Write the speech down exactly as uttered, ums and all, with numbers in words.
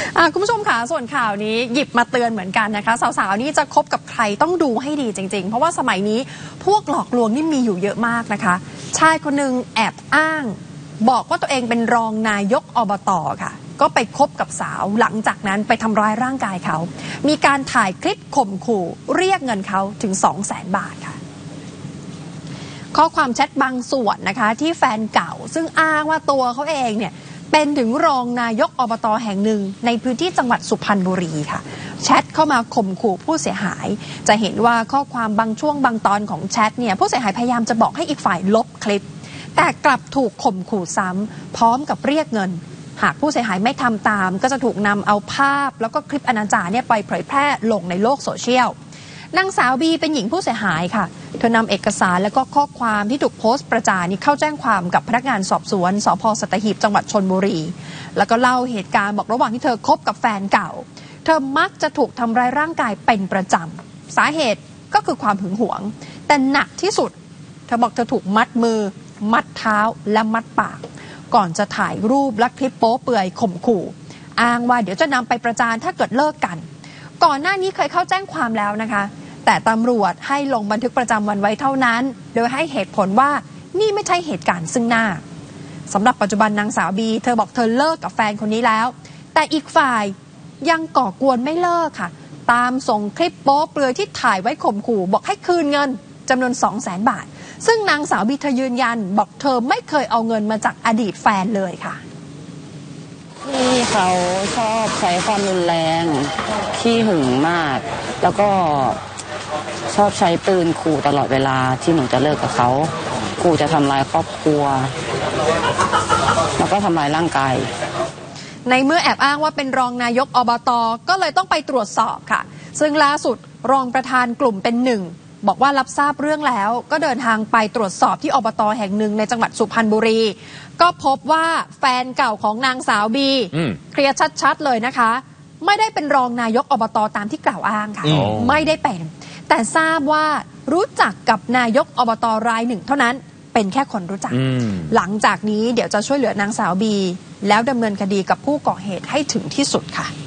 คุณผู้ชมค่ะส่วนข่าวนี้หยิบมาเตือนเหมือนกันนะคะสาวๆนี่จะคบกับใครต้องดูให้ดีจริงๆเพราะว่าสมัยนี้พวกหลอกลวงนี่มีอยู่เยอะมากนะคะชายคนหนึ่งแอบอ้างบอกว่าตัวเองเป็นรองนายกอบต.ค่ะก็ไปคบกับสาวหลังจากนั้นไปทำร้ายร่างกายเขามีการถ่ายคลิปข่มขู่เรียกเงินเขาถึง สองแสน บาทค่ะข้อความแชทบางส่วนนะคะที่แฟนเก่าซึ่งอ้างว่าตัวเขาเองเนี่ยเป็นถึงรองนายกอบต.แห่งหนึ่งในพื้นที่จังหวัดสุพรรณบุรีค่ะแชทเข้ามาข่มขู่ผู้เสียหายจะเห็นว่าข้อความบางช่วงบางตอนของแชทเนี่ยผู้เสียหายพยายามจะบอกให้อีกฝ่ายลบคลิปแต่กลับถูกข่มขู่ซ้ำพร้อมกับเรียกเงินหากผู้เสียหายไม่ทำตามก็จะถูกนำเอาภาพแล้วก็คลิปอนาจารเนี่ยไปเผยแพร่ลงในโลกโซเชียลนางสาวบีเป็นหญิงผู้เสียหายค่ะเธอนำเอกสารและก็ข้อความที่ถูกโพสต์ประจานนี้เข้าแจ้งความกับพนักงานสอบสวนสภ.สัตหีบจังหวัดชลบุรีแล้วก็เล่าเหตุการณ์บอกระหว่างที่เธอคบกับแฟนเก่าเธอมักจะถูกทำร้ายร่างกายเป็นประจำสาเหตุก็คือความหึงหวงแต่หนักที่สุดเธอบอกเธอถูกมัดมือมัดเท้าและมัดปากก่อนจะถ่ายรูปและคลิปโป๊เปลือยข่มขู่อ้างว่าเดี๋ยวจะนำไปประจานถ้าเกิดเลิกกันก่อนหน้านี้เคยเข้าแจ้งความแล้วนะคะแต่ตำรวจให้ลงบันทึกประจำวันไว้เท่านั้นโดยให้เหตุผลว่านี่ไม่ใช่เหตุการณ์ซึ่งหน้าสำหรับปัจจุบันนางสาวบีเธอบอกเธอเลิกกับแฟนคนนี้แล้วแต่อีกฝ่ายยังก่อกวนไม่เลิกค่ะตามส่งคลิปโป๊เปลือยที่ถ่ายไว้ข่มขู่บอกให้คืนเงินจำนวน สองแสน บาทซึ่งนางสาวบีเธอยืนยันบอกเธอไม่เคยเอาเงินมาจากอดีตแฟนเลยค่ะที่เขาชอบใช้ความรุนแรงขี้หึงมากแล้วก็ชอบใช้ปืนขู่ตลอดเวลาที่หนูจะเลิกกับเขาขู่จะทำลายครอบครัวแล้วก็ทำลายร่างกายในเมื่อแอบอ้างว่าเป็นรองนายกอบต.ก็เลยต้องไปตรวจสอบค่ะซึ่งล่าสุดรองประธานกลุ่มเป็นหนึ่งบอกว่ารับทราบเรื่องแล้วก็เดินทางไปตรวจสอบที่อบต.แห่งหนึ่งในจังหวัดสุพรรณบุรีก็พบว่าแฟนเก่าของนางสาวบีเคลียร์ชัดๆเลยนะคะไม่ได้เป็นรองนายกอบต.ตามที่กล่าวอ้างค่ะไม่ได้เป็นแต่ทราบว่ารู้จักกับนายกอบต.รายหนึ่งเท่านั้นเป็นแค่คนรู้จักหลังจากนี้เดี๋ยวจะช่วยเหลือนางสาวบีแล้วดำเนินคดีกับผู้ก่อเหตุให้ถึงที่สุดค่ะ